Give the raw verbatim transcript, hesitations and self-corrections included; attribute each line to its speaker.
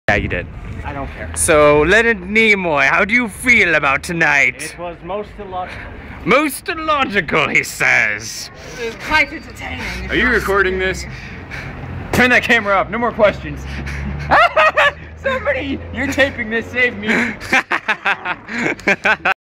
Speaker 1: Yeah, you did.
Speaker 2: I don't care.
Speaker 1: So, Leonard Nemoy, how do you feel about tonight?
Speaker 2: It was most illogical.
Speaker 1: Most illogical, he says.
Speaker 2: It was quite entertaining.
Speaker 3: Are you recording this? Turn that camera off. No more questions. Somebody, you're taping this. Save me.